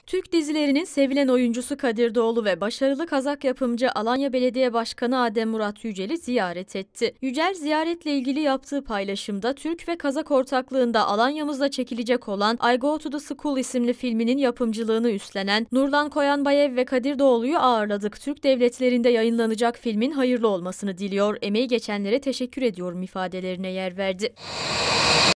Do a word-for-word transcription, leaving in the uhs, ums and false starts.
Türk dizilerinin sevilen oyuncusu Kadir Doğulu ve başarılı Kazak yapımcı Alanya Belediye Başkanı Adem Murat Yücel'i ziyaret etti. Yücel ziyaretle ilgili yaptığı paylaşımda Türk ve Kazak ortaklığında Alanya'mızda çekilecek olan I Go to the School isimli filminin yapımcılığını üstlenen Nurlan Koyanbayev ve Kadir Doğulu'yu ağırladık. Türk devletlerinde yayınlanacak filmin hayırlı olmasını diliyor, emeği geçenlere teşekkür ediyorum ifadelerine yer verdi.